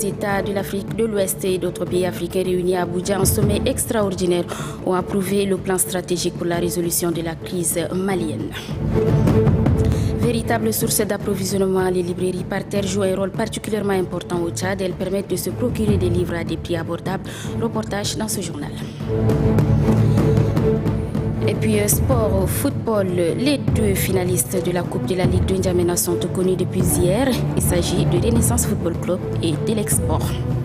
États de l'Afrique de l'Ouest et d'autres pays africains réunis à Abuja en sommet extraordinaire ont approuvé le plan stratégique pour la résolution de la crise malienne. Véritable source d'approvisionnement, les librairies par terre jouent un rôle particulièrement important au Tchad. Elles permettent de se procurer des livres à des prix abordables. Reportage dans ce journal. Et puis sport, football, les deux finalistes de la Coupe de la Ligue de N'Djamena sont connus depuis hier. Il s'agit de Renaissance Football Club et de l'Export.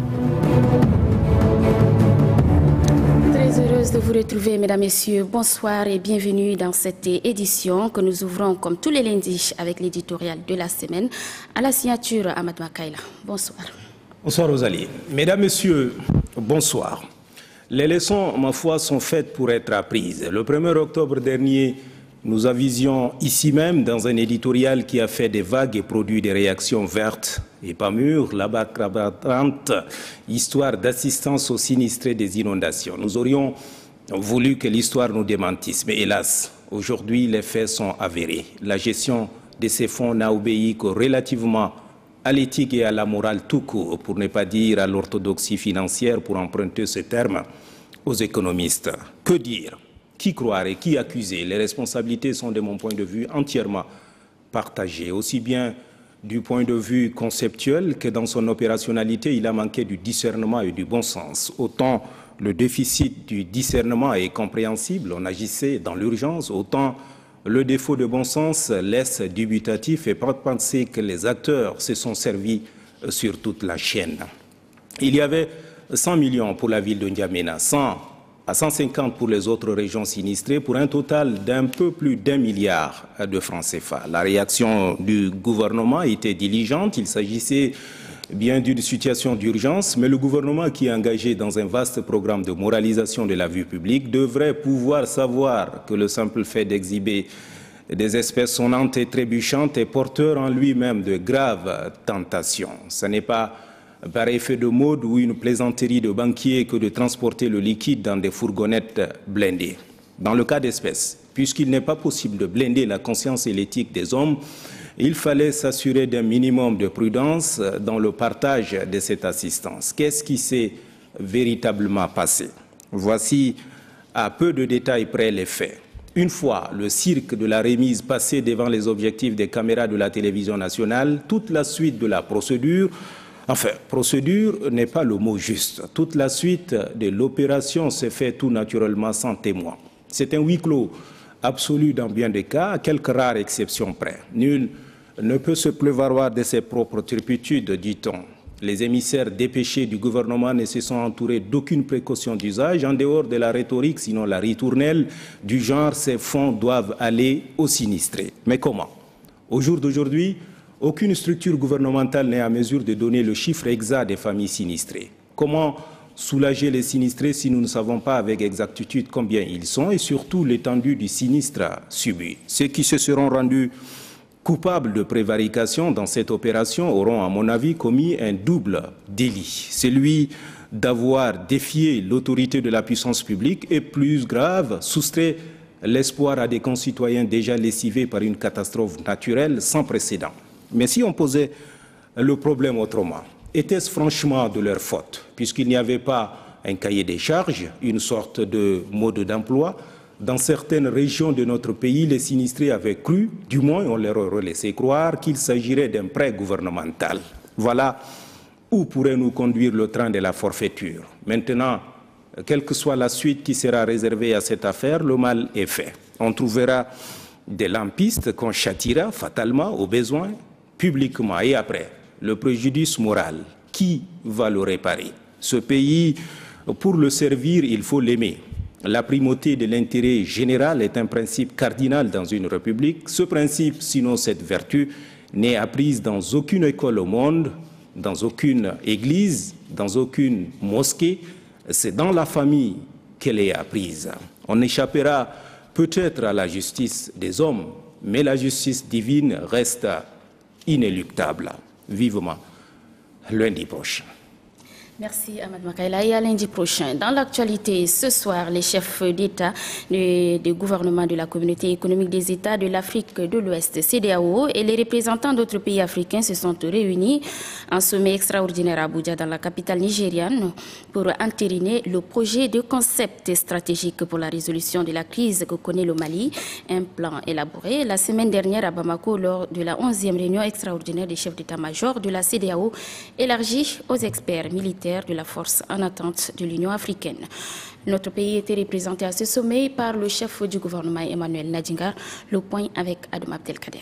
Très heureuse de vous retrouver, mesdames, messieurs. Bonsoir et bienvenue dans cette édition que nous ouvrons comme tous les lundis avec l'éditorial de la semaine. À la signature, Ahmad Makaïla. Bonsoir. Bonsoir, Rosalie. Mesdames, messieurs, bonsoir. Les leçons, ma foi, sont faites pour être apprises. Le 1er octobre dernier, nous avisions ici même, dans un éditorial qui a fait des vagues et produit des réactions vertes et pas mûres, la bacrabratante histoire d'assistance aux sinistrés des inondations. Nous aurions voulu que l'histoire nous démentisse, mais hélas, aujourd'hui, les faits sont avérés. La gestion de ces fonds n'a obéi que relativement à l'éthique et à la morale tout court, pour ne pas dire à l'orthodoxie financière, pour emprunter ce terme aux économistes. Que dire? Qui croire et qui accuser? Les responsabilités sont, de mon point de vue, entièrement partagées, aussi bien du point de vue conceptuel que dans son opérationnalité, il a manqué du discernement et du bon sens. Autant le déficit du discernement est compréhensible, on agissait dans l'urgence, autant le défaut de bon sens laisse dubitatif et porte penser que les acteurs se sont servis sur toute la chaîne. Il y avait 100 millions pour la ville de N'Djamena, 100 à 150 pour les autres régions sinistrées, pour un total d'un peu plus d'1 milliard de francs CFA. La réaction du gouvernement était diligente, il s'agissait bien d'une situation d'urgence, mais le gouvernement qui est engagé dans un vaste programme de moralisation de la vie publique devrait pouvoir savoir que le simple fait d'exhiber des espèces sonnantes et trébuchantes est porteur en lui-même de graves tentations. Ce n'est pas par effet de mode ou une plaisanterie de banquier que de transporter le liquide dans des fourgonnettes blindées. Dans le cas d'espèces, puisqu'il n'est pas possible de blinder la conscience et l'éthique des hommes, il fallait s'assurer d'un minimum de prudence dans le partage de cette assistance. Qu'est-ce qui s'est véritablement passé? Voici à peu de détails près les faits. Une fois le cirque de la remise passé devant les objectifs des caméras de la télévision nationale, toute la suite de la procédure, enfin, procédure n'est pas le mot juste. Toute la suite de l'opération s'est faite tout naturellement sans témoin. C'est un huis clos absolu dans bien des cas, à quelques rares exceptions près. Nul ne peut se prévaloir de ses propres turpitudes, dit-on. Les émissaires dépêchés du gouvernement ne se sont entourés d'aucune précaution d'usage, en dehors de la rhétorique, sinon la ritournelle, du genre « ces fonds doivent aller aux sinistrés ». Mais comment? Au jour d'aujourd'hui, aucune structure gouvernementale n'est à mesure de donner le chiffre exact des familles sinistrées. Comment soulager les sinistrés si nous ne savons pas avec exactitude combien ils sont et surtout l'étendue du sinistre subi? Ceux qui se seront rendus coupables de prévarication dans cette opération auront, à mon avis, commis un double délit. Celui d'avoir défié l'autorité de la puissance publique et, plus grave, soustrait l'espoir à des concitoyens déjà lessivés par une catastrophe naturelle sans précédent. Mais si on posait le problème autrement, était-ce franchement de leur faute, puisqu'il n'y avait pas un cahier des charges, une sorte de mode d'emploi? Dans certaines régions de notre pays, les sinistrés avaient cru, du moins on leur aurait laissé croire, qu'il s'agirait d'un prêt gouvernemental. Voilà où pourrait nous conduire le train de la forfaiture. Maintenant, quelle que soit la suite qui sera réservée à cette affaire, le mal est fait. On trouvera des lampistes qu'on châtiera fatalement au besoin, publiquement. Et après, le préjudice moral, qui va le réparer? Ce pays, pour le servir, il faut l'aimer. La primauté de l'intérêt général est un principe cardinal dans une république. Ce principe, sinon cette vertu, n'est apprise dans aucune école au monde, dans aucune église, dans aucune mosquée. C'est dans la famille qu'elle est apprise. On échappera peut-être à la justice des hommes, mais la justice divine reste inéluctable. Vivement lundi prochain. Merci Ahmad Makaila et à lundi prochain. Dans l'actualité, ce soir, les chefs d'État du gouvernement de la Communauté économique des États de l'Afrique de l'Ouest, CEDEAO, et les représentants d'autres pays africains se sont réunis en sommet extraordinaire à Abuja, dans la capitale nigériane, pour entériner le projet de concept stratégique pour la résolution de la crise que connaît le Mali, un plan élaboré la semaine dernière à Bamako lors de la 11e réunion extraordinaire des chefs d'état-major de la CEDEAO, élargie aux experts militaires de la force en attente de l'Union africaine. Notre pays était représenté à ce sommet par le chef du gouvernement Emmanuel Nadingar. Le point avec Adam Abdelkader.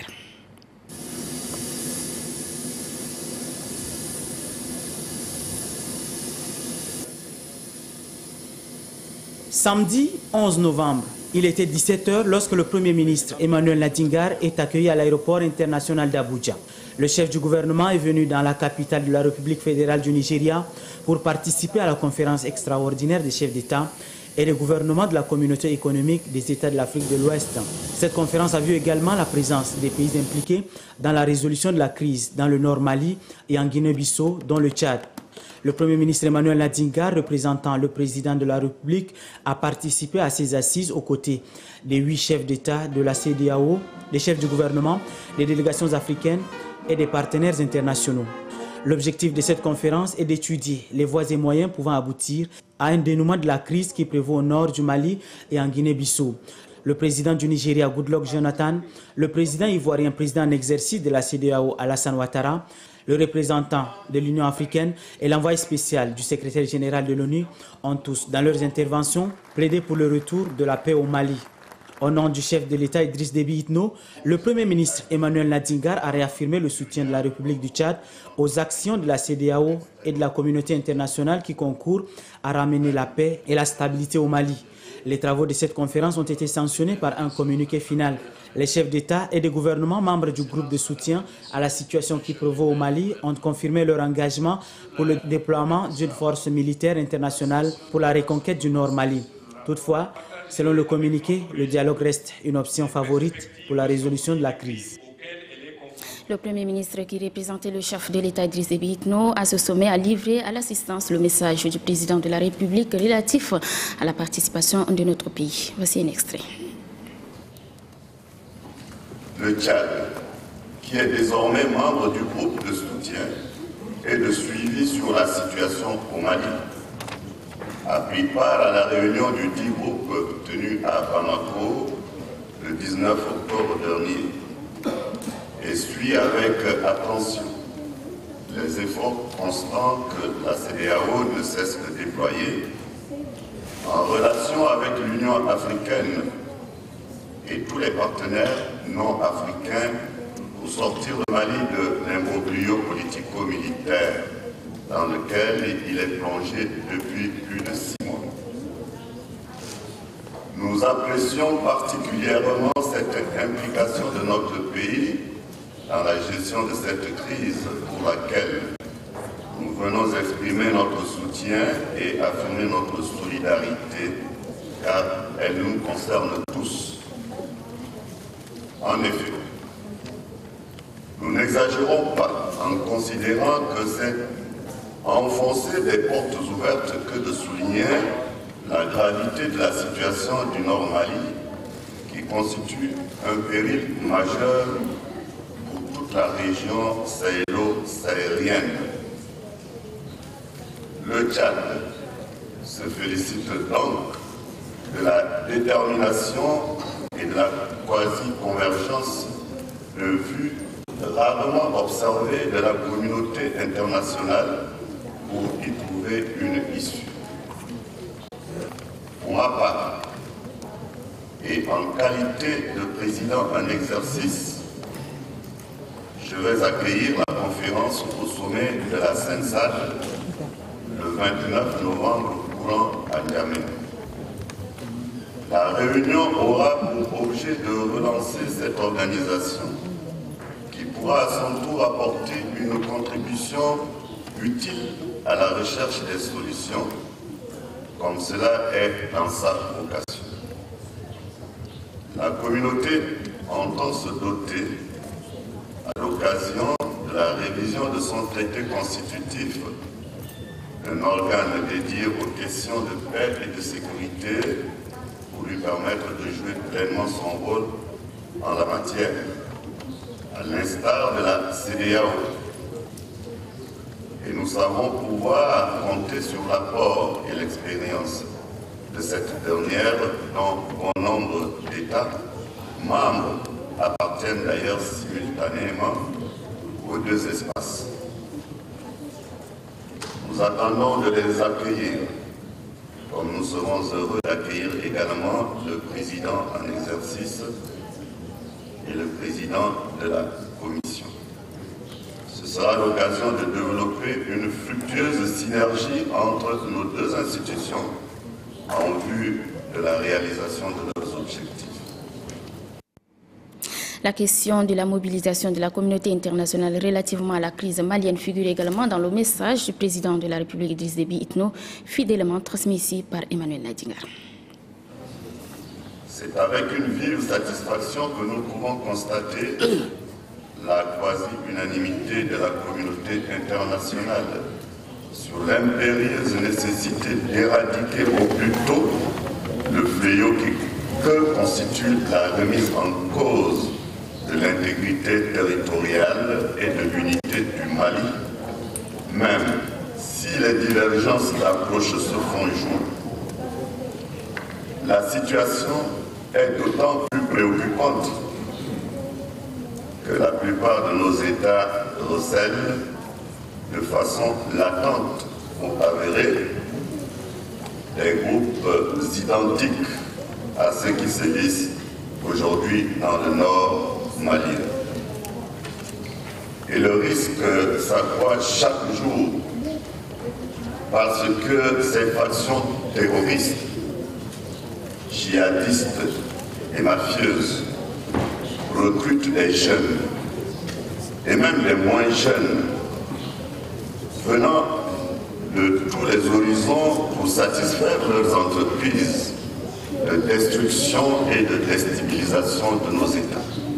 Samedi 11 novembre, il était 17h lorsque le Premier ministre Emmanuel Nadingar est accueilli à l'aéroport international d'Abuja. Le chef du gouvernement est venu dans la capitale de la République fédérale du Nigeria pour participer à la conférence extraordinaire des chefs d'État et de gouvernement de la Communauté économique des États de l'Afrique de l'Ouest. Cette conférence a vu également la présence des pays impliqués dans la résolution de la crise dans le Nord Mali et en Guinée-Bissau, dont le Tchad. Le Premier ministre Emmanuel Nadingar, représentant le président de la République, a participé à ces assises aux côtés des 8 chefs d'État de la CEDEAO, des chefs du gouvernement, des délégations africaines et des partenaires internationaux. L'objectif de cette conférence est d'étudier les voies et moyens pouvant aboutir à un dénouement de la crise qui prévaut au nord du Mali et en Guinée-Bissau. Le président du Nigeria, Goodluck Jonathan, le président ivoirien, président en exercice de la CEDEAO, Alassane Ouattara, le représentant de l'Union africaine et l'envoyé spécial du secrétaire général de l'ONU ont tous, dans leurs interventions, plaidé pour le retour de la paix au Mali. Au nom du chef de l'État Idriss Déby Itno, le Premier ministre Emmanuel Nadingar a réaffirmé le soutien de la République du Tchad aux actions de la CEDEAO et de la communauté internationale qui concourent à ramener la paix et la stabilité au Mali. Les travaux de cette conférence ont été sanctionnés par un communiqué final. Les chefs d'État et de gouvernement membres du groupe de soutien à la situation qui prévaut au Mali ont confirmé leur engagement pour le déploiement d'une force militaire internationale pour la reconquête du Nord Mali. Toutefois, selon le communiqué, le dialogue reste une option favorite pour la résolution de la crise. Le Premier ministre qui représentait le chef de l'État Idriss Déby Itno à ce sommet a livré à l'assistance le message du président de la République relatif à la participation de notre pays. Voici un extrait. Le Tchad, qui est désormais membre du groupe de soutien et de suivi sur la situation au Mali, a pris part à la réunion du dit groupe tenue à Bamako le 19 octobre dernier et suit avec attention les efforts constants que la CEDEAO ne cesse de déployer en relation avec l'Union africaine et tous les partenaires non africains pour sortir le Mali de l'imbroglio politico-militaire dans lequel il est plongé depuis plus de 6 mois. Nous apprécions particulièrement cette implication de notre pays dans la gestion de cette crise pour laquelle nous venons exprimer notre soutien et affirmer notre solidarité car elle nous concerne tous. En effet, nous n'exagérons pas en considérant que c'est enfoncer des portes ouvertes que de souligner la gravité de la situation du Nord Mali qui constitue un péril majeur pour toute la région sahélo-saharienne. Le Tchad se félicite donc de la détermination et de la quasi-convergence de vues rarement observées de la communauté internationale pour y trouver une issue. Pour ma part, et en qualité de président en exercice, je vais accueillir la conférence au sommet de la Sainte-Salle le 29 novembre courant à Niamey. La réunion aura pour objet de relancer cette organisation qui pourra à son tour apporter une contribution utile à la recherche des solutions, comme cela est dans sa vocation. La communauté entend se doter, à l'occasion de la révision de son traité constitutif, un organe dédié aux questions de paix et de sécurité pour lui permettre de jouer pleinement son rôle en la matière, à l'instar de la CEDEAO. Et nous savons pouvoir compter sur l'apport et l'expérience de cette dernière, dont bon nombre d'États membres appartiennent d'ailleurs simultanément aux deux espaces. Nous attendons de les accueillir, comme nous serons heureux d'accueillir également le président en exercice et le président de la Commission. Ce sera l'occasion de développer une fructueuse synergie entre nos deux institutions en vue de la réalisation de leurs objectifs. La question de la mobilisation de la communauté internationale relativement à la crise malienne figure également dans le message du président de la République Idriss Déby Itno, fidèlement transmis ici par Emmanuel Nadingar. C'est avec une vive satisfaction que nous pouvons constater la quasi-unanimité de la communauté internationale sur l'impérieuse nécessité d'éradiquer au plus tôt le fléau que constitue la remise en cause de l'intégrité territoriale et de l'unité du Mali, même si les divergences d'approche se font jour. La situation est d'autant plus préoccupante que la plupart de nos États recèlent de façon latente ou avérée des groupes identiques à ceux qui sévissent aujourd'hui dans le nord malien. Et le risque s'accroît chaque jour parce que ces factions terroristes, djihadistes et mafieuses recrutent des jeunes et même les moins jeunes venant de tous les horizons pour satisfaire leurs entreprises de destruction et de déstabilisation de nos États.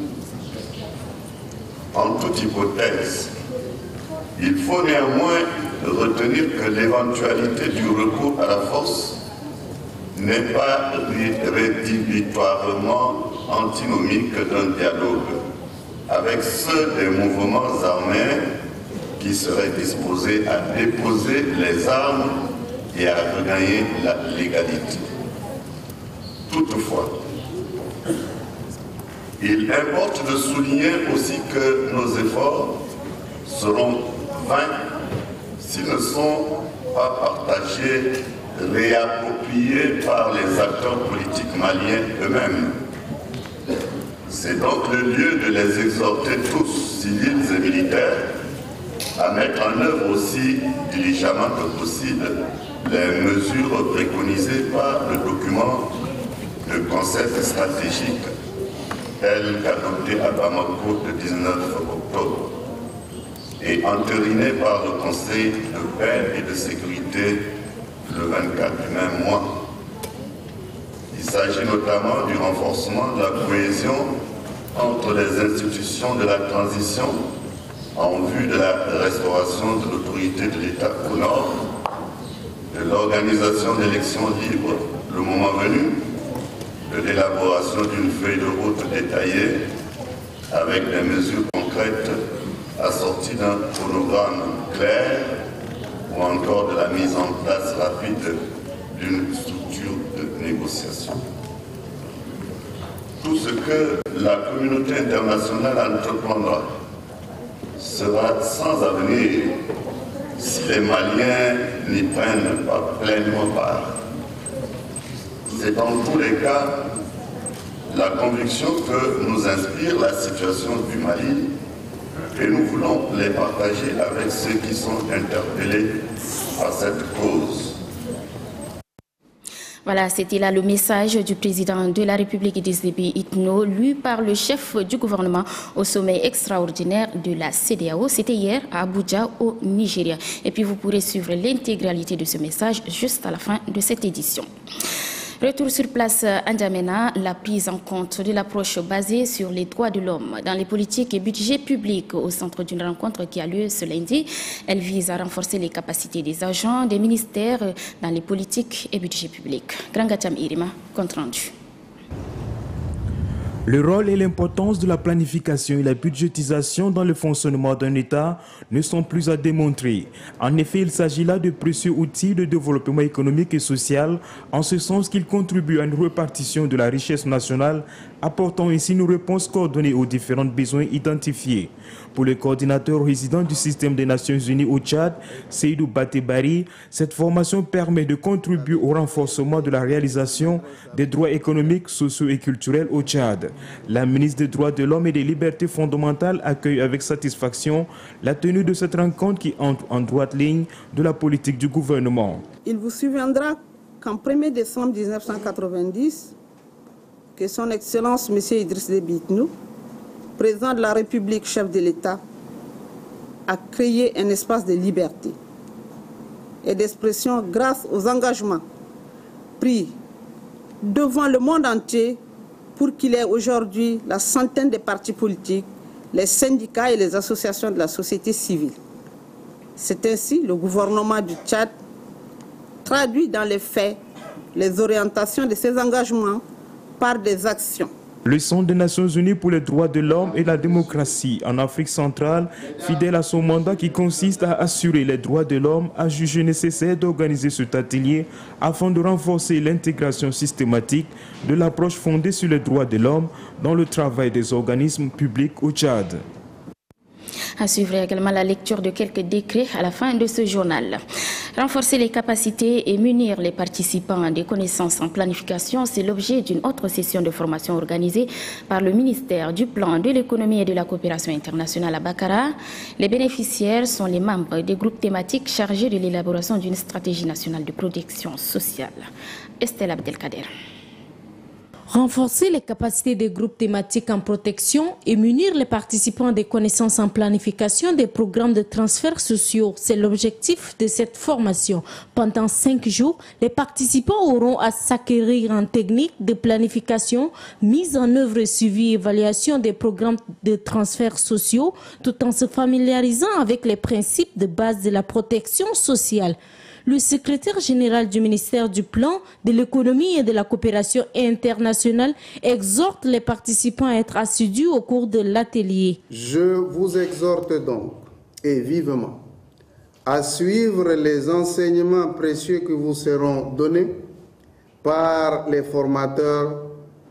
En toute hypothèse, il faut néanmoins retenir que l'éventualité du recours à la force n'est pas rédhibitoirement antinomique d'un dialogue avec ceux des mouvements armés qui seraient disposés à déposer les armes et à regagner la légalité. Toutefois, il importe de souligner aussi que nos efforts seront vains s'ils ne sont pas partagés, réappropriés par les acteurs politiques maliens eux-mêmes. C'est donc le lieu de les exhorter tous, civils et militaires, à mettre en œuvre aussi diligemment que possible les mesures préconisées par le document de concept stratégique tel qu'adopté à Bamako le 19 octobre et entériné par le Conseil de paix et de sécurité le 24 du même mois. Il s'agit notamment du renforcement de la cohésion entre les institutions de la transition en vue de la restauration de l'autorité de l'État au nord, de l'organisation d'élections libres le moment venu, de l'élaboration d'une feuille de route détaillée avec des mesures concrètes assorties d'un chronogramme clair ou encore de la mise en place rapide d'une structure de négociation. Tout ce que la communauté internationale entreprendra sera sans avenir si les Maliens n'y prennent pas pleinement part. C'est dans tous les cas la conviction que nous inspire la situation du Mali et nous voulons les partager avec ceux qui sont interpellés par cette cause. Voilà, c'était là le message du président de la République Idriss Déby Itno, lu par le chef du gouvernement au sommet extraordinaire de la CEDEAO. C'était hier à Abuja, au Nigeria. Et puis vous pourrez suivre l'intégralité de ce message juste à la fin de cette édition. Retour sur place à N'Djamena, la prise en compte de l'approche basée sur les droits de l'homme dans les politiques et budgets publics au centre d'une rencontre qui a lieu ce lundi. Elle vise à renforcer les capacités des agents des ministères dans les politiques et budgets publics. Grangacham Irima, compte rendu. Le rôle et l'importance de la planification et la budgétisation dans le fonctionnement d'un État ne sont plus à démontrer. En effet, il s'agit là de précieux outils de développement économique et social, en ce sens qu'ils contribuent à une répartition de la richesse nationale, apportant ainsi une réponse coordonnée aux différents besoins identifiés. Pour le coordinateur résident du système des Nations Unies au Tchad, Seydou Batebari, cette formation permet de contribuer au renforcement de la réalisation des droits économiques, sociaux et culturels au Tchad. La ministre des Droits de l'Homme et des Libertés fondamentales accueille avec satisfaction la tenue de cette rencontre qui entre en droite ligne de la politique du gouvernement. Il vous souviendra qu'en 1er décembre 1990, que son Excellence M. Idriss Déby Itno, président de la République, chef de l'État, a créé un espace de liberté et d'expression grâce aux engagements pris devant le monde entier pour qu'il ait aujourd'hui la centaine de partis politiques, les syndicats et les associations de la société civile. C'est ainsi le gouvernement du Tchad traduit dans les faits les orientations de ces engagements par des actions. Le Centre des Nations Unies pour les droits de l'homme et la démocratie en Afrique centrale, fidèle à son mandat qui consiste à assurer les droits de l'homme, a jugé nécessaire d'organiser cet atelier afin de renforcer l'intégration systématique de l'approche fondée sur les droits de l'homme dans le travail des organismes publics au Tchad. À suivre également la lecture de quelques décrets à la fin de ce journal. Renforcer les capacités et munir les participants des connaissances en planification, c'est l'objet d'une autre session de formation organisée par le ministère du Plan, de l'économie et de la coopération internationale à Bakara. Les bénéficiaires sont les membres des groupes thématiques chargés de l'élaboration d'une stratégie nationale de protection sociale. Estelle Abdelkader. Renforcer les capacités des groupes thématiques en protection et munir les participants des connaissances en planification des programmes de transferts sociaux, c'est l'objectif de cette formation. Pendant 5 jours, les participants auront à s'acquérir en technique de planification, mise en œuvre et suivi évaluation des programmes de transferts sociaux, tout en se familiarisant avec les principes de base de la protection sociale. Le secrétaire général du ministère du Plan, de l'économie et de la coopération internationale exhorte les participants à être assidus au cours de l'atelier. Je vous exhorte donc, et vivement, à suivre les enseignements précieux qui vous seront donnés par les formateurs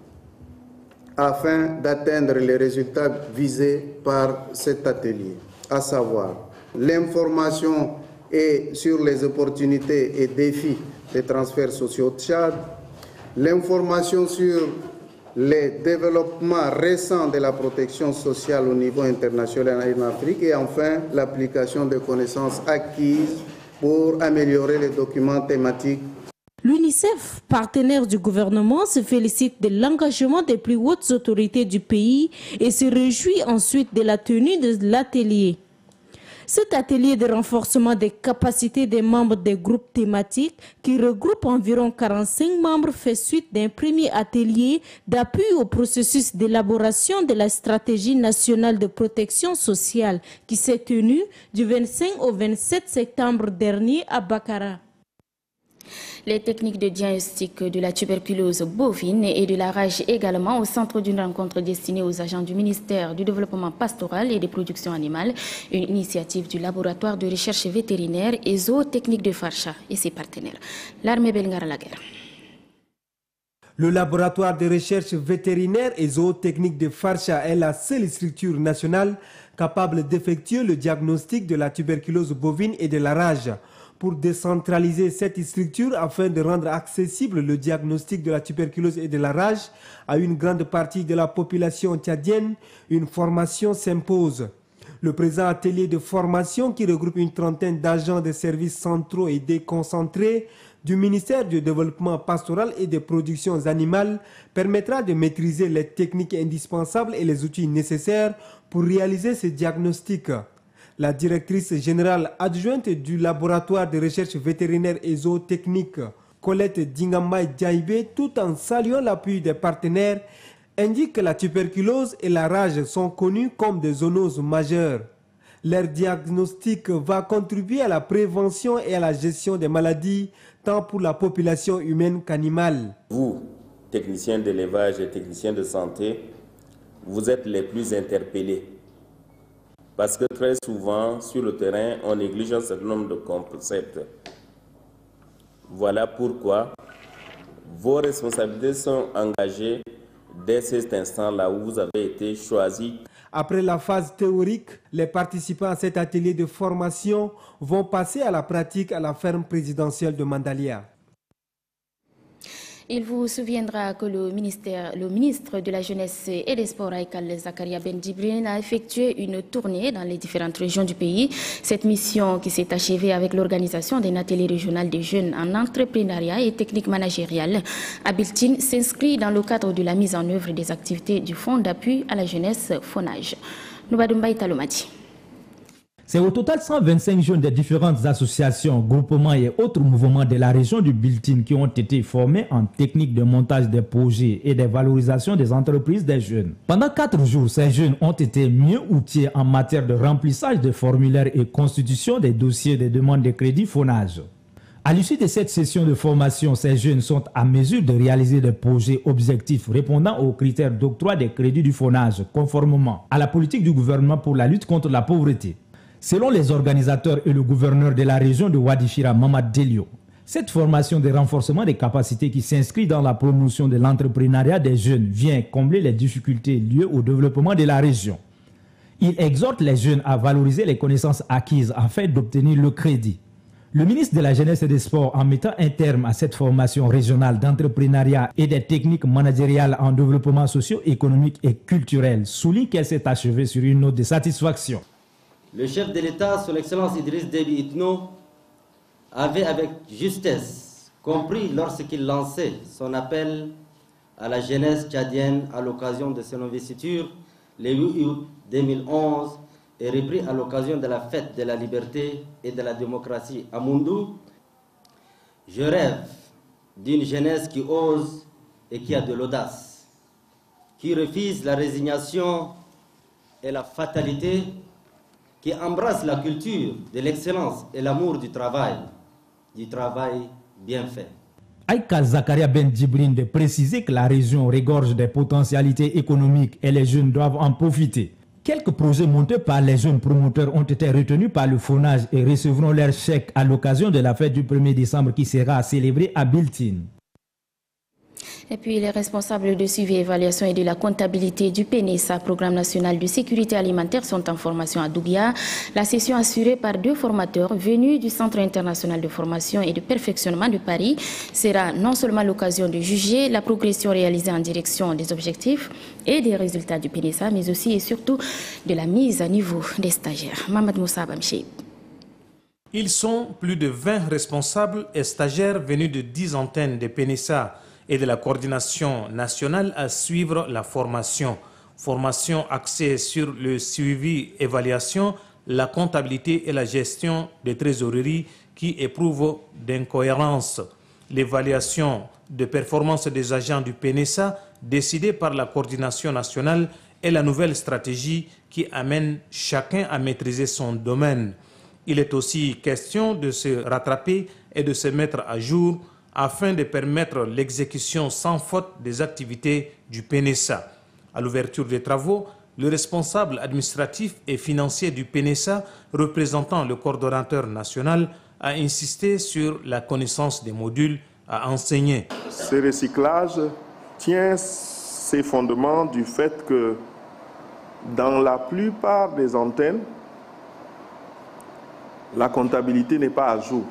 afin d'atteindre les résultats visés par cet atelier, à savoir l'information et sur les opportunités et défis des transferts sociaux au Tchad, l'information sur les développements récents de la protection sociale au niveau international en Afrique et enfin l'application des connaissances acquises pour améliorer les documents thématiques. L'UNICEF, partenaire du gouvernement, se félicite de l'engagement des plus hautes autorités du pays et se réjouit ensuite de la tenue de l'atelier. Cet atelier de renforcement des capacités des membres des groupes thématiques, qui regroupe environ 45 membres, fait suite d'un premier atelier d'appui au processus d'élaboration de la stratégie nationale de protection sociale qui s'est tenu du 25 au 27 septembre dernier à Bakara. Les techniques de diagnostic de la tuberculose bovine et de la rage également au centre d'une rencontre destinée aux agents du ministère du Développement pastoral et des productions animales, une initiative du laboratoire de recherche vétérinaire et zootechnique de Farsha et ses partenaires. L'armée Belgara la guerre. Le laboratoire de recherche vétérinaire et zootechnique de Farsha est la seule structure nationale capable d'effectuer le diagnostic de la tuberculose bovine et de la rage. Pour décentraliser cette structure afin de rendre accessible le diagnostic de la tuberculose et de la rage à une grande partie de la population tchadienne, une formation s'impose. Le présent atelier de formation, qui regroupe une trentaine d'agents de services centraux et déconcentrés du ministère du Développement pastoral et des productions animales, permettra de maîtriser les techniques indispensables et les outils nécessaires pour réaliser ce diagnostic. La directrice générale adjointe du laboratoire de recherche vétérinaire et zootechnique Colette Dingamay Diaïbé, tout en saluant l'appui des partenaires, indique que la tuberculose et la rage sont connus comme des zoonoses majeures. Leur diagnostic va contribuer à la prévention et à la gestion des maladies, tant pour la population humaine qu'animale. Vous, techniciens d'élevage et techniciens de santé, vous êtes les plus interpellés. Parce que très souvent, sur le terrain, on néglige un certain nombre de concepts. Voilà pourquoi vos responsabilités sont engagées dès cet instant-là où vous avez été choisi. Après la phase théorique, les participants à cet atelier de formation vont passer à la pratique à la ferme présidentielle de Mandalia. Il vous souviendra que le ministre de la Jeunesse et des Sports, Aïkal Zakaria Ben Djibril, a effectué une tournée dans les différentes régions du pays. Cette mission, qui s'est achevée avec l'organisation d'un atelier régional des jeunes en entrepreneuriat et technique managériale à Biltine, s'inscrit dans le cadre de la mise en œuvre des activités du Fonds d'appui à la jeunesse FONAGE. Noubadoumbaï Talomadi. C'est au total 125 jeunes des différentes associations, groupements et autres mouvements de la région du Biltine qui ont été formés en technique de montage des projets et de valorisation des entreprises des jeunes. Pendant 4 jours, ces jeunes ont été mieux outillés en matière de remplissage des formulaires et constitution des dossiers de demande de crédit FONAGE. À l'issue de cette session de formation, ces jeunes sont à mesure de réaliser des projets objectifs répondant aux critères d'octroi des crédits du FONAGE, conformément à la politique du gouvernement pour la lutte contre la pauvreté. Selon les organisateurs et le gouverneur de la région de Wadifira, Mamad Delio, cette formation de renforcement des capacités qui s'inscrit dans la promotion de l'entrepreneuriat des jeunes vient combler les difficultés liées au développement de la région. Il exhorte les jeunes à valoriser les connaissances acquises afin d'obtenir le crédit. Le ministre de la Jeunesse et des Sports, en mettant un terme à cette formation régionale d'entrepreneuriat et des techniques managériales en développement socio-économique et culturel, souligne qu'elle s'est achevée sur une note de satisfaction. Le chef de l'État, son Excellence Idriss Déby Itno, avait avec justesse compris lorsqu'il lançait son appel à la jeunesse tchadienne à l'occasion de son investiture le 8 août 2011 et repris à l'occasion de la fête de la liberté et de la démocratie à Moundou. Je rêve d'une jeunesse qui ose et qui a de l'audace, qui refuse la résignation et la fatalité, qui embrasse la culture de l'excellence et l'amour du travail bien fait. Aïkal Zakaria Ben Djibril de préciser que la région regorge des potentialités économiques et les jeunes doivent en profiter. Quelques projets montés par les jeunes promoteurs ont été retenus par le FONAGE et recevront leur chèque à l'occasion de la fête du 1er décembre qui sera célébrée à Biltine. Et puis les responsables de suivi, évaluation et de la comptabilité du PNSA, Programme national de sécurité alimentaire, sont en formation à Doumbia. La session assurée par 2 formateurs venus du Centre international de formation et de perfectionnement de Paris sera non seulement l'occasion de juger la progression réalisée en direction des objectifs et des résultats du PNSA, mais aussi et surtout de la mise à niveau des stagiaires. Mamad Moussa Bamchi. Ils sont plus de 20 responsables et stagiaires venus de 10 antennes de PNSA et de la coordination nationale à suivre la formation. Formation axée sur le suivi, évaluation, la comptabilité et la gestion des trésoreries qui éprouvent d'incohérences. L'évaluation de performance des agents du PNSA décidée par la coordination nationale est la nouvelle stratégie qui amène chacun à maîtriser son domaine. Il est aussi question de se rattraper et de se mettre à jour afin de permettre l'exécution sans faute des activités du PNSA. À l'ouverture des travaux, le responsable administratif et financier du PNSA, représentant le coordonnateur national, a insisté sur la connaissance des modules à enseigner. Ce recyclage tient ses fondements du fait que dans la plupart des antennes, la comptabilité n'est pas à jour.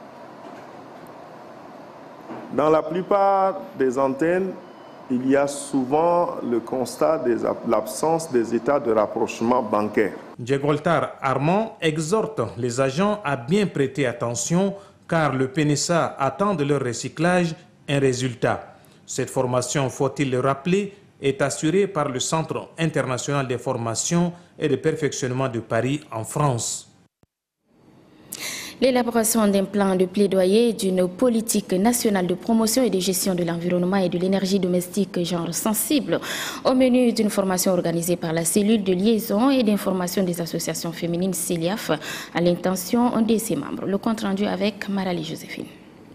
Dans la plupart des antennes, il y a souvent le constat de l'absence des états de rapprochement bancaire. Djegoltar Armand exhorte les agents à bien prêter attention car le PNSA attend de leur recyclage un résultat. Cette formation, faut-il le rappeler, est assurée par le Centre international de formation et de perfectionnement de Paris en France. L'élaboration d'un plan de plaidoyer d'une politique nationale de promotion et de gestion de l'environnement et de l'énergie domestique genre sensible au menu d'une formation organisée par la cellule de liaison et d'information des associations féminines CELIAF à l'intention de ses membres. Le compte rendu avec Marali Joséphine.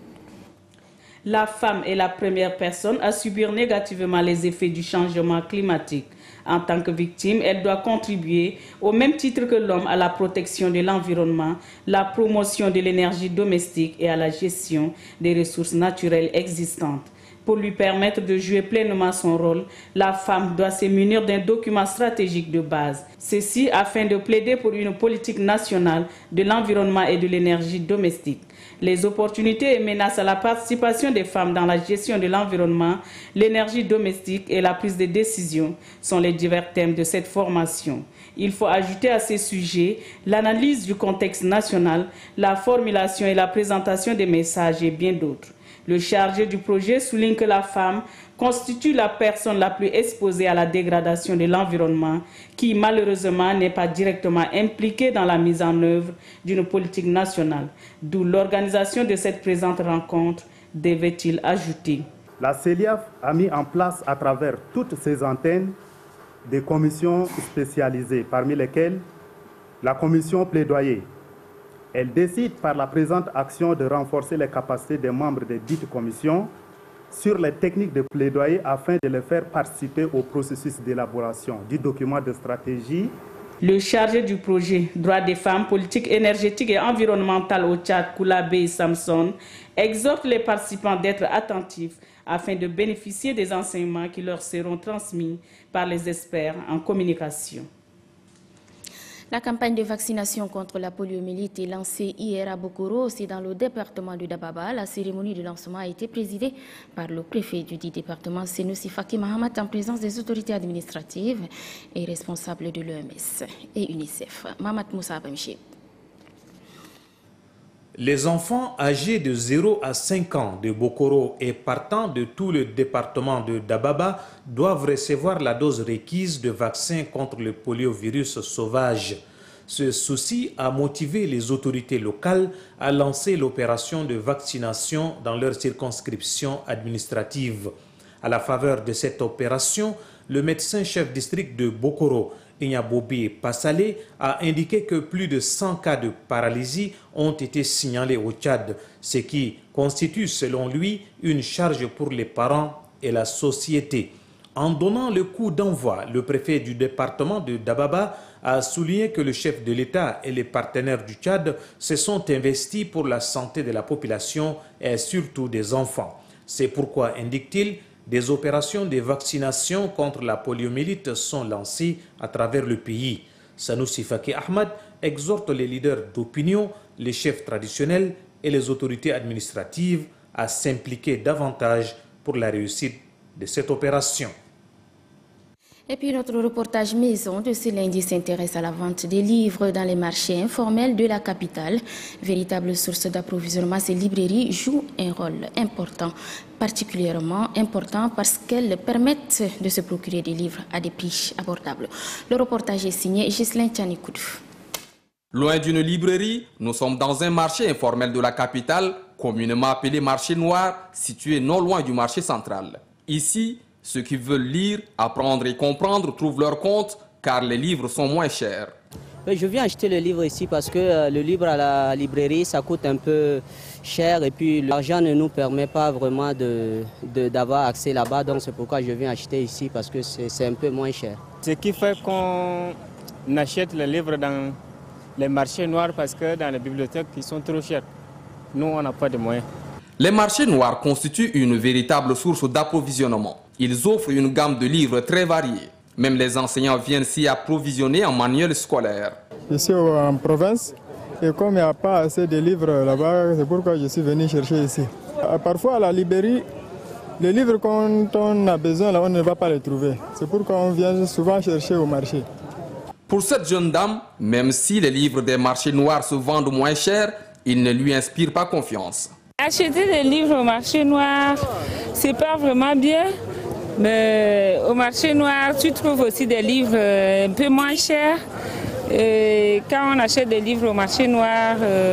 La femme est la première personne à subir négativement les effets du changement climatique. En tant que victime, elle doit contribuer au même titre que l'homme à la protection de l'environnement, la promotion de l'énergie domestique et à la gestion des ressources naturelles existantes. Pour lui permettre de jouer pleinement son rôle, la femme doit se munir d'un document stratégique de base. Ceci afin de plaider pour une politique nationale de l'environnement et de l'énergie domestique. Les opportunités et menaces à la participation des femmes dans la gestion de l'environnement, l'énergie domestique et la prise de décision sont les divers thèmes de cette formation. Il faut ajouter à ces sujets l'analyse du contexte national, la formulation et la présentation des messages et bien d'autres. Le chargé du projet souligne que la femme constitue la personne la plus exposée à la dégradation de l'environnement qui malheureusement n'est pas directement impliquée dans la mise en œuvre d'une politique nationale, d'où l'organisation de cette présente rencontre, devait-il ajouter. La CELIAF a mis en place à travers toutes ses antennes des commissions spécialisées, parmi lesquelles la commission plaidoyer. Elle décide par la présente action de renforcer les capacités des membres de dites commissions sur les techniques de plaidoyer afin de les faire participer au processus d'élaboration du document de stratégie. Le chargé du projet Droits des femmes, politique énergétique et environnementale au Tchad, Koulabé Samson, exhorte les participants d'être attentifs afin de bénéficier des enseignements qui leur seront transmis par les experts en communication. La campagne de vaccination contre la poliomyélite est lancée hier à Bokoro, c'est dans le département de Dababa. La cérémonie de lancement a été présidée par le préfet du dit département, Senoussi Faki Mahamat, en présence des autorités administratives et responsables de l'OMS et UNICEF. Mahamat Moussa Abamchi. Les enfants âgés de 0 à 5 ans de Bokoro et partant de tout le département de Dababa doivent recevoir la dose requise de vaccin contre le poliovirus sauvage. Ce souci a motivé les autorités locales à lancer l'opération de vaccination dans leur circonscription administrative. À la faveur de cette opération, le médecin-chef district de Bokoro, Ignabobi Passalé, a indiqué que plus de 100 cas de paralysie ont été signalés au Tchad, ce qui constitue selon lui une charge pour les parents et la société. En donnant le coup d'envoi, le préfet du département de Dababa a souligné que le chef de l'État et les partenaires du Tchad se sont investis pour la santé de la population et surtout des enfants. C'est pourquoi, indique-t-il, des opérations de vaccination contre la poliomyélite sont lancées à travers le pays. Senoussi Faki Ahmad exhorte les leaders d'opinion, les chefs traditionnels et les autorités administratives à s'impliquer davantage pour la réussite de cette opération. Et puis notre reportage maison de ce lundi s'intéresse à la vente des livres dans les marchés informels de la capitale. Véritable source d'approvisionnement, ces librairies jouent un rôle important, particulièrement important parce qu'elles permettent de se procurer des livres à des prix abordables. Le reportage est signé Ghislain Tchanikoudou. Loin d'une librairie, nous sommes dans un marché informel de la capitale, communément appelé marché noir, situé non loin du marché central. Ici, ceux qui veulent lire, apprendre et comprendre trouvent leur compte car les livres sont moins chers. Je viens acheter le livre ici parce que le livre à la librairie, ça coûte un peu cher et puis l'argent ne nous permet pas vraiment d'avoir accès là-bas. Donc c'est pourquoi je viens acheter ici parce que c'est un peu moins cher. Ce qui fait qu'on achète les livres dans les marchés noirs parce que dans les bibliothèques, ils sont trop chers. Nous, on n'a pas de moyens. Les marchés noirs constituent une véritable source d'approvisionnement. Ils offrent une gamme de livres très variés. Même les enseignants viennent s'y approvisionner en manuels scolaires. Ici en province, et comme il n'y a pas assez de livres là-bas, c'est pourquoi je suis venu chercher ici. Parfois à la librairie, les livres quand on a besoin, là, on ne va pas les trouver. C'est pourquoi on vient souvent chercher au marché. Pour cette jeune dame, même si les livres des marchés noirs se vendent moins cher, ils ne lui inspirent pas confiance. Acheter des livres au marché noir, c'est pas vraiment bien. Mais au marché noir, tu trouves aussi des livres un peu moins chers. Et quand on achète des livres au marché noir,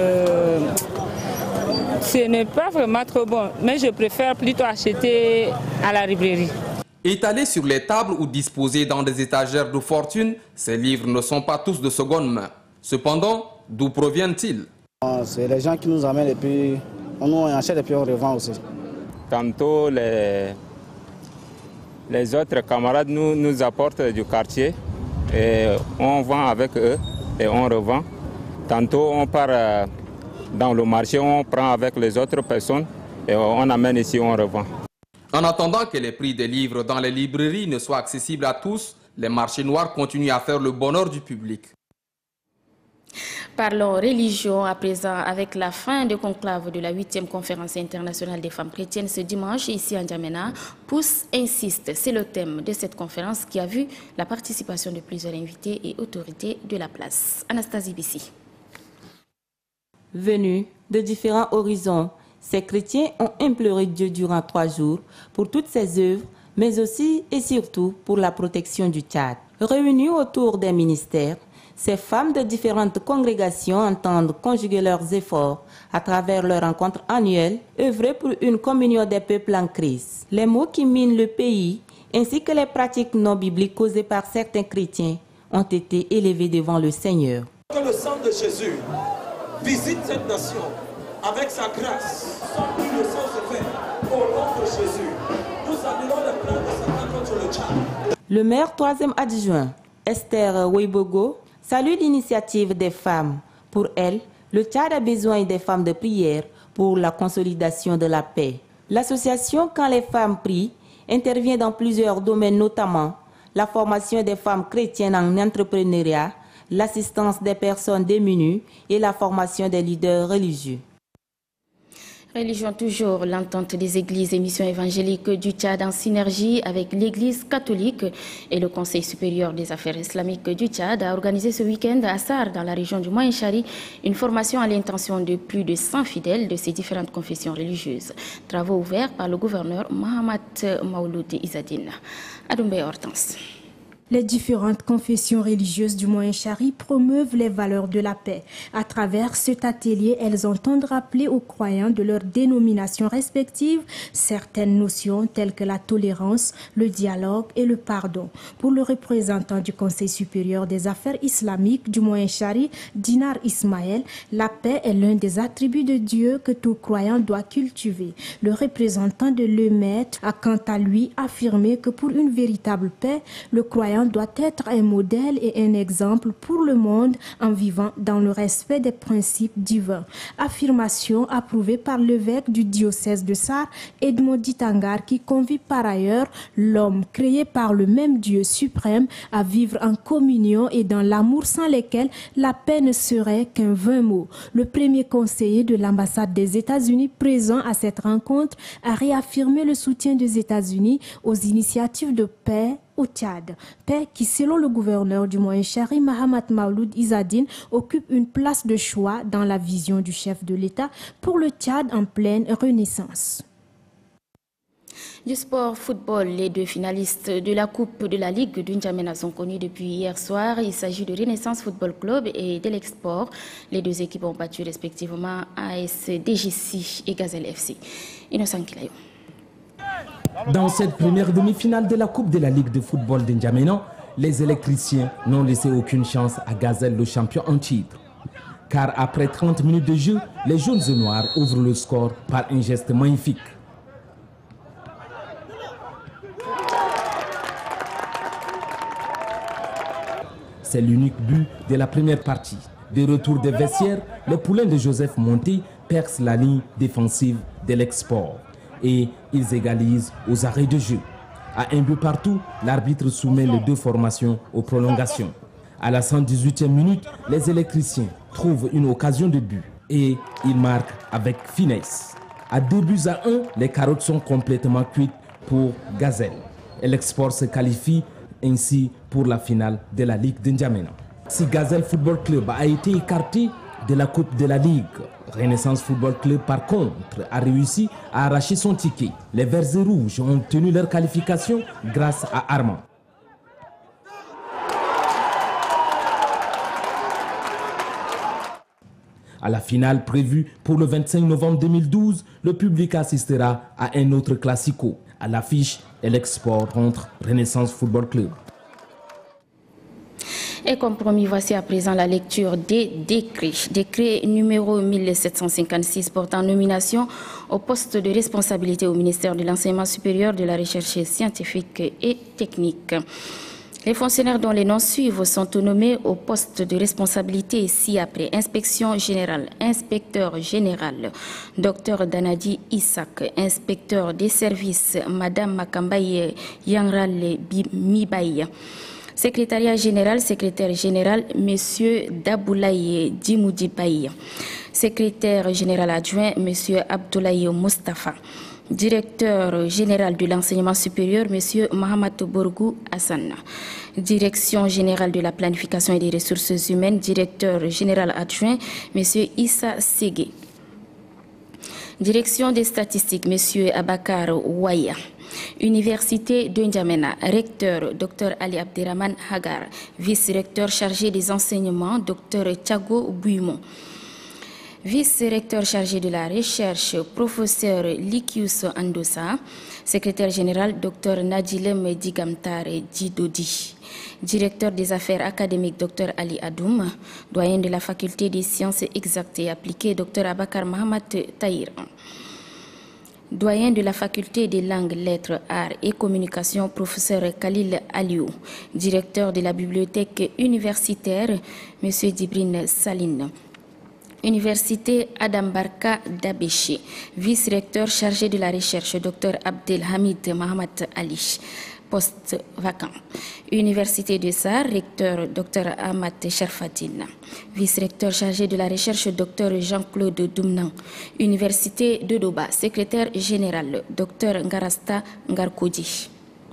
ce n'est pas vraiment trop bon, mais je préfère plutôt acheter à la librairie. Étalés sur les tables ou disposés dans des étagères de fortune, ces livres ne sont pas tous de seconde main. Cependant, d'où proviennent-ils? C'est les gens qui nous amènent et puis on achète et puis on revend aussi. Tantôt, les autres camarades nous apportent du quartier et on vend avec eux et on revend. Tantôt, on part dans le marché, on prend avec les autres personnes et on amène ici, on revend. En attendant que les prix des livres dans les librairies ne soient accessibles à tous, les marchés noirs continuent à faire le bonheur du public. Parlons religion à présent avec la fin de conclave de la 8e conférence internationale des femmes chrétiennes ce dimanche ici en N'Djamena. Pousse insiste, c'est le thème de cette conférence qui a vu la participation de plusieurs invités et autorités de la place. Anastasie Bissi. Venus de différents horizons, ces chrétiens ont imploré Dieu durant 3 jours pour toutes ses œuvres, mais aussi et surtout pour la protection du Tchad. Réunis autour des ministères, ces femmes de différentes congrégations entendent conjuguer leurs efforts à travers leur rencontre annuelle, œuvrer pour une communion des peuples en crise. Les maux qui minent le pays, ainsi que les pratiques non bibliques causées par certains chrétiens, ont été élevés devant le Seigneur. Que le sang de Jésus visite cette nation avec sa grâce. Sans plus le sang se fait. Au nom de Jésus, nous annulons les plans de Satan contre le Tchad. Le maire 3e adjoint, Esther Weibogo, salue l'initiative des femmes. Pour elle, le Tchad a besoin des femmes de prière pour la consolidation de la paix. L'association Quand les femmes prient intervient dans plusieurs domaines, notamment la formation des femmes chrétiennes en entrepreneuriat, l'assistance des personnes démunies et la formation des leaders religieux. Religion toujours, l'entente des églises et missions évangéliques du Tchad en synergie avec l'église catholique et le Conseil supérieur des affaires islamiques du Tchad a organisé ce week-end à Sarre, dans la région du Moyen-Chari, une formation à l'intention de plus de 100 fidèles de ces différentes confessions religieuses. Travaux ouverts par le gouverneur Mohamed Maouloud Izzadine. Adoumbe Hortense. Les différentes confessions religieuses du Moyen-Chari promeuvent les valeurs de la paix. À travers cet atelier, elles entendent rappeler aux croyants de leurs dénominations respectives certaines notions telles que la tolérance, le dialogue et le pardon. Pour le représentant du Conseil supérieur des affaires islamiques du Moyen-Chari, Dinar Ismaël, la paix est l'un des attributs de Dieu que tout croyant doit cultiver. Le représentant de l'EMET a quant à lui affirmé que pour une véritable paix, le croyant doit être un modèle et un exemple pour le monde en vivant dans le respect des principes divins. Affirmation approuvée par l'évêque du diocèse de Sarre, Edmond Ditangar, qui convie par ailleurs l'homme créé par le même Dieu suprême à vivre en communion et dans l'amour sans lesquels la paix ne serait qu'un vain mot. Le premier conseiller de l'ambassade des États-Unis présent à cette rencontre a réaffirmé le soutien des États-Unis aux initiatives de paix au Tchad. Paix qui, selon le gouverneur du Moyen-Chari, Mohamed Maouloud Izzadine, occupe une place de choix dans la vision du chef de l'État pour le Tchad en pleine renaissance. Du sport football, les 2 finalistes de la Coupe de la Ligue du N'Djamena sont connus depuis hier soir. Il s'agit de Renaissance Football Club et de l'Export. Les 2 équipes ont battu respectivement AS DGC et Gazelle FC. Innocent Kilayo. Dans cette première demi-finale de la Coupe de la Ligue de football de N'Djamena, les électriciens n'ont laissé aucune chance à Gazelle, le champion en titre. Car après 30 minutes de jeu, les jaunes et noirs ouvrent le score par un geste magnifique. C'est l'unique but de la première partie. De retour des vestiaires, les poulains de Joseph Monté percent la ligne défensive de l'Export. Et ils égalisent aux arrêts de jeu. À un but partout, l'arbitre soumet les 2 formations aux prolongations. À la 118e minute, les électriciens trouvent une occasion de but et ils marquent avec finesse. À 2-1, les carottes sont complètement cuites pour Gazelle. Et l'Export se qualifie ainsi pour la finale de la Ligue de N'Djamena. Si Gazelle Football Club a été écarté de la Coupe de la Ligue, Renaissance Football Club, par contre, a réussi à arracher son ticket. Les Verts et Rouges ont obtenu leur qualification grâce à Armand. À la finale prévue pour le 25 novembre 2012, le public assistera à un autre classico. À l'affiche, l'Export contre Renaissance Football Club. Et comme promis, voici à présent la lecture des décrets. Décret numéro 1756 portant nomination au poste de responsabilité au ministère de l'Enseignement supérieur, de la Recherche scientifique et technique. Les fonctionnaires dont les noms suivent sont nommés au poste de responsabilité ci-après. Inspection générale, inspecteur général, Dr Danadi Issak, inspecteur des services, Madame Makambaye Yangrale Mibaye. Secrétariat général, secrétaire général, Monsieur Daboulaye Djimoudibaye. Secrétaire général adjoint, Monsieur Abdoulaye Mustafa. Directeur général de l'enseignement supérieur, Monsieur Mohamed Bourgou Hassan. Direction générale de la planification et des ressources humaines, directeur général adjoint, Monsieur Issa Ségué. Direction des statistiques, Monsieur Abakar Ouaya. Université de N'Djamena, recteur Dr Ali Abderrahman Hagar, vice-recteur chargé des enseignements Dr Thiago Bouimon, vice-recteur chargé de la recherche professeur Likius Andosa, secrétaire général Dr Nadjilem Digamtare Djidodi, directeur des affaires académiques Dr Ali Adoum, doyen de la faculté des sciences exactes et appliquées Dr Abakar Mohamed Tahir, doyen de la faculté des langues, lettres, arts et communications, professeur Khalil Aliou, directeur de la bibliothèque universitaire, M. Djibrine Saline, Université Adam Barka d'Abéché, vice-recteur chargé de la recherche, Dr Abdelhamid Mohamed Ali, poste vacant. Université de Sar, recteur Dr Ahmad Sharfadine, vice-recteur chargé de la recherche, Dr Jean-Claude Doumnan. Université de Doba, secrétaire général, Dr Ngarasta Ngarkoudi.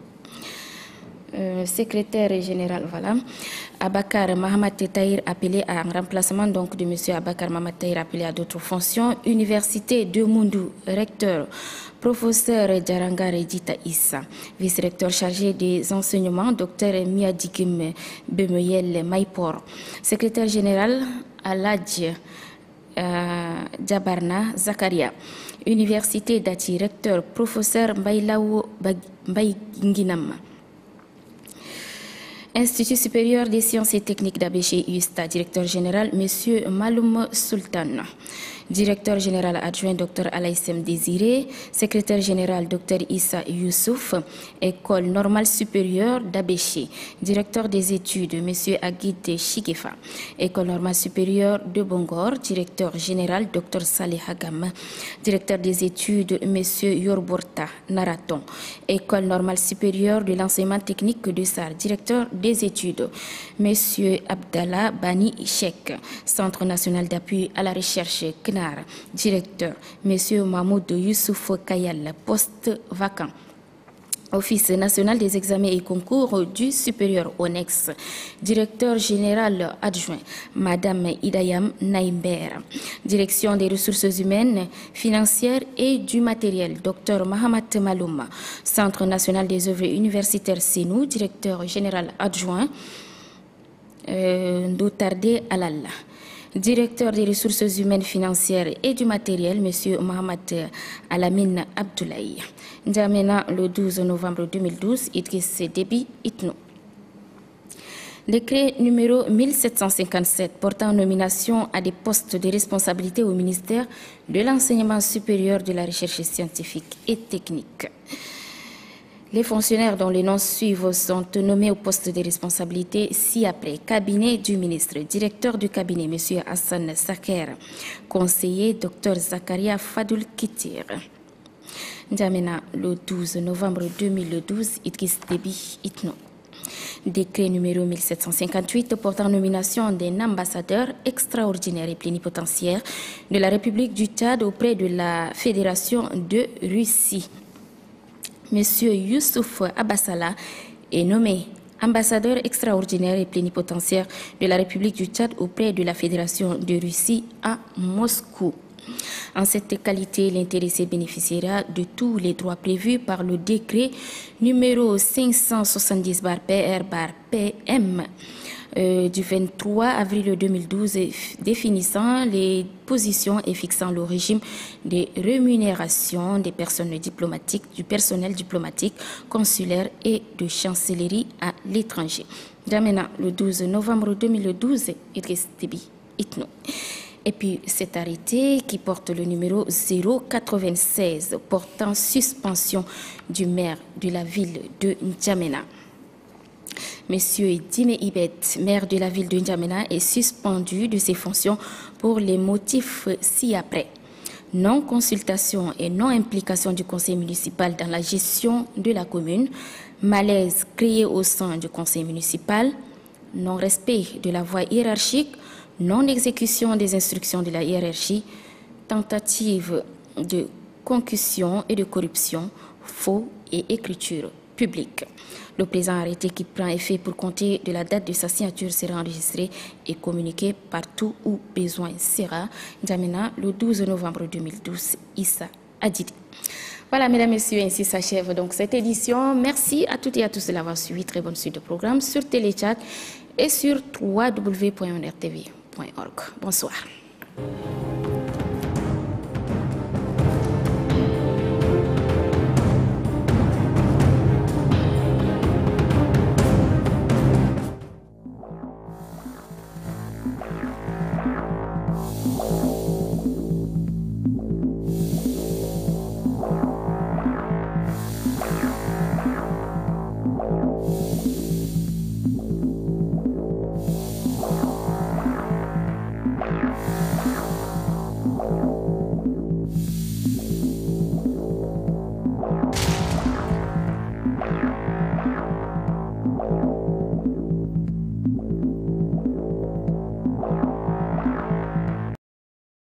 Secrétaire général, voilà. Abakar Mohamed Tahir appelé en remplacement donc de M. Abakar Mohamed Tahir appelé à d'autres fonctions. Université de Moundou, recteur, professeur Djaranga Redita Issa, vice-recteur chargé des enseignements, Dr Miadikim Bemeyel Maïpor, secrétaire général Aladj Djabarna Zakaria. Université d'Ati, recteur, professeur Mbaïlaou Mbaïnginam. Institut supérieur des sciences et techniques d'Abéché USTA, directeur général, M. Maloum Sultan. Directeur général adjoint, Dr Alaïsem Désiré. Secrétaire général, Dr Issa Youssouf. École normale supérieure d'Abéché. Directeur des études, M. Aguid Chikefa. École normale supérieure de Bongor. Directeur général, Dr Saleh Hagam. Directeur des études, M. Yorborta Naraton. École normale supérieure de l'enseignement technique de Sar. Directeur des études, M. Abdallah Bani Cheikh. Centre national d'appui à la recherche CNAR. Directeur, M. Mahmoud Youssouf Kayal, poste vacant. Office national des examens et concours du supérieur ONEX. Directeur général adjoint, Madame Idayam Naimber. Direction des ressources humaines, financières et du matériel, Dr Mohamed Malouma. Centre national des œuvres universitaires Sénou. Directeur général adjoint, Doutardé Alal. Directeur des ressources humaines, financières et du matériel, M. Mohamed Alamine Abdoulaye. N'Djamena, le 12 novembre 2012, Idriss Déby Itno. Décret numéro 1757 portant nomination à des postes de responsabilité au ministère de l'Enseignement supérieur, de la Recherche scientifique et technique. Les fonctionnaires dont les noms suivent sont nommés au poste de responsabilité ci-après. Cabinet du ministre, directeur du cabinet, M. Hassan Saker, conseiller, Dr Zakaria Fadoul Kitir. N'Djamena, le 12 novembre 2012, Idriss Déby Itno. Décret numéro 1758 portant nomination d'un ambassadeur extraordinaire et plénipotentiaire de la République du Tchad auprès de la Fédération de Russie. Monsieur Youssouf Abassala est nommé ambassadeur extraordinaire et plénipotentiaire de la République du Tchad auprès de la Fédération de Russie à Moscou. En cette qualité, l'intéressé bénéficiera de tous les droits prévus par le décret numéro 570/PR/PM du 23 avril 2012 définissant les positions et fixant le régime de rémunération des personnels diplomatiques, du personnel diplomatique, consulaire et de chancellerie à l'étranger. N'Djamena, le 12 novembre 2012, Idriss Déby Itno. Et puis cet arrêté qui porte le numéro 096 portant suspension du maire de la ville de N'Djamena. Monsieur Dime Ibet, maire de la ville de N'Djamena, est suspendu de ses fonctions pour les motifs ci-après. Non-consultation et non-implication du conseil municipal dans la gestion de la commune, malaise créé au sein du conseil municipal, non-respect de la voie hiérarchique, non-exécution des instructions de la hiérarchie, tentative de concussion et de corruption, faux et écriture publique. Le présent arrêté qui prend effet pour compter de la date de sa signature sera enregistré et communiqué partout où besoin sera. N'Djamena, le 12 novembre 2012, Issa Adidi. Voilà, mesdames, messieurs, ainsi s'achève donc cette édition. Merci à toutes et à tous de l'avoir suivi. Très bonne suite de programme sur Téléchat et sur www.onrtv.org. Bonsoir.